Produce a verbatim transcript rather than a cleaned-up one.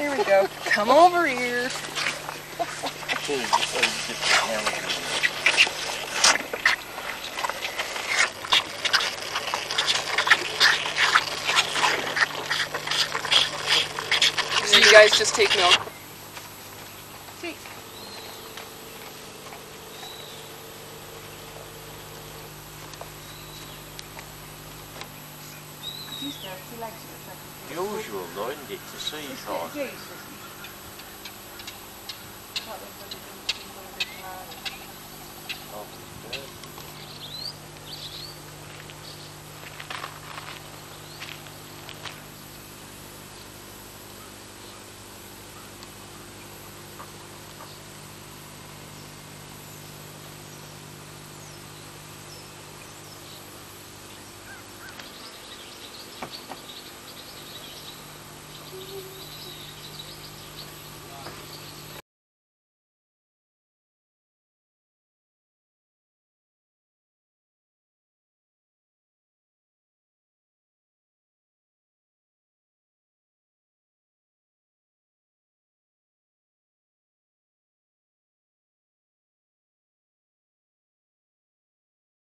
There we go. Come over here. So you guys just take milk. See. Usual though, isn't it, to see fire? Thank you.